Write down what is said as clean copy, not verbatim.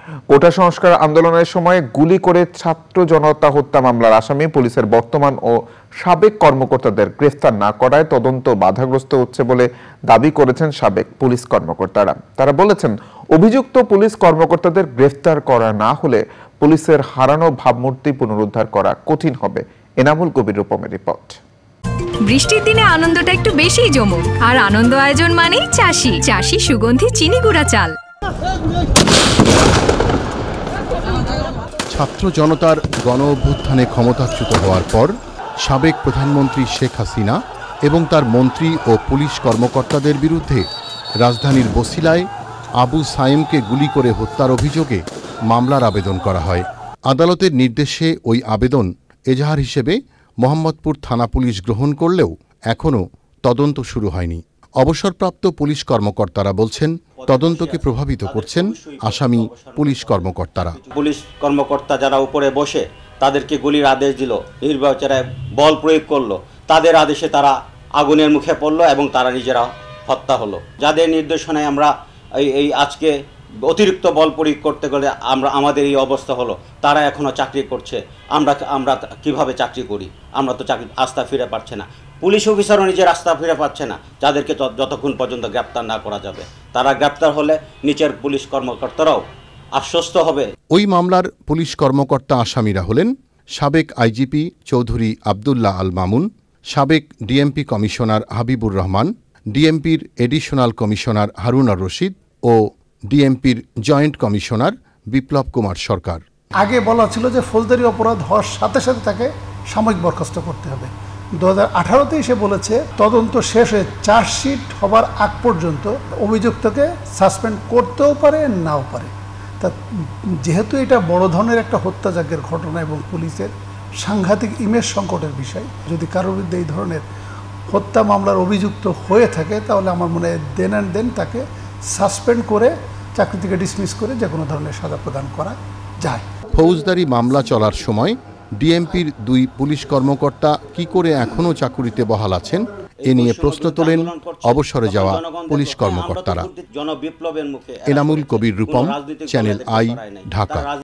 কোটা সংস্কার আন্দোলনের সময় গুলি করে ছাত্র জনতা হত্যা মামলার আসামি পুলিশের বর্তমান ও সাবেক কর্মকর্তাদের গ্রেফতার না করায় তদন্ত বাধাগ্রস্ত হচ্ছে বলে দাবি করেছেন সাবেক পুলিশ কর্মকর্তারা। তারা বলেছেন, অভিযুক্ত পুলিশ কর্মকর্তাদের গ্রেফতার করা না হলে পুলিশের হারানো ভাবমূর্তি পুনরুদ্ধার করা কঠিন হবে। এনামুল কবির রূপমের রিপোর্ট। বৃষ্টির দিনে আনন্দটা একটু বেশিই জমুক, আর আনন্দ আয়োজন মানেই চাষি সুগন্ধি চিনি গুঁড়া চাল। ছাত্র জনতার গণ অভ্যুত্থানে ক্ষমতাচ্যুত হওয়ার পর সাবেক প্রধানমন্ত্রী শেখ হাসিনা এবং তার মন্ত্রী ও পুলিশ কর্মকর্তাদের বিরুদ্ধে রাজধানীর বছিলায় আবু সায়েমকে গুলি করে হত্যার অভিযোগে মামলার আবেদন করা হয়। আদালতের নির্দেশে ওই আবেদন এজাহার হিসেবে মোহাম্মদপুর থানা পুলিশ গ্রহণ করলেও এখনও তদন্ত শুরু হয়নি। অবসরপ্রাপ্ত পুলিশ কর্মকর্তারা বলছেন, তদন্তকে প্রভাবিত করছেন আসামি পুলিশ কর্মকর্তারা। পুলিশ কর্মকর্তা যারা উপরে বসে তাদেরকে গুলির আদেশ দিল, নির্বাচনে বল প্রয়োগ করলো, তাদের আদেশে তারা আগুনের মুখে পড়লো এবং তারা নিজেরা হত্যা হলো। যাদের নির্দেশনায় আমরা এই আজকে অতিরিক্ত বল প্রয়োগ করতে গেলে আমাদের এই অবস্থা হলো, তারা এখনো চাকরি করছে। আমরা কিভাবে চাকরি করি? আমরা তো চাকরি আস্থা ফিরে পাচ্ছে না। পুলিশ অফিসারও নিজের আস্থা ফিরে পাচ্ছে না, যাদেরকে যতক্ষণ পর্যন্ত গ্রেপ্তার না করা যাবে। তারা গ্রেপ্তার হলে নিচের পুলিশ কর্মকর্তারাও আশ্বস্ত হবে। ওই মামলার পুলিশ কর্মকর্তা আসামিরা হলেন সাবেক আইজিপি চৌধুরী আবদুল্লাহ আল মামুন, সাবেক ডিএমপি কমিশনার হাবিবুর রহমান, ডিএমপির এডিশনাল কমিশনার হারুন আর রশিদ ও ডিএমপির জয়েন্ট কমিশনার বিপ্লব কুমার সরকার। আগে বলা ছিল যে ফৌজদারি অপরাধ হওয়ার সাথে সাথে তাকে সাময়িক বরখাস্ত করতে হবে। 2018-তে এসে বলেছে তদন্ত শেষ হয়ে চার্জশিট হবার আগ পর্যন্ত অভিযুক্তকে সাসপেন্ড করতেও পারে, নাও পারে। তা যেহেতু এটা বড় ধরনের একটা হত্যাযজ্ঞের ঘটনা এবং পুলিশের সাংঘাতিক ইমেজ সংকটের বিষয়, যদি কারোর বিরুদ্ধে এই ধরনের হত্যা মামলার অভিযুক্ত হয়ে থাকে, তাহলে আমার মনে হয় দেন অ্যান্ড দেন তাকে সাসপেন্ড করে চাকরি থেকে ডিসমিস করে যে কোনো ধরনের সাজা প্রদান করা যায়। ফৌজদারি মামলা চলার সময় ডিএমপির 2 পুলিশ কর্মকর্তা কি করে এখনও চাকুরিতে বহাল আছেন, এ নিয়ে প্রশ্ন তোলেন অবসরে যাওয়া পুলিশ কর্মকর্তারা। Enamul Kabir Rupom, channel I, Dhaka.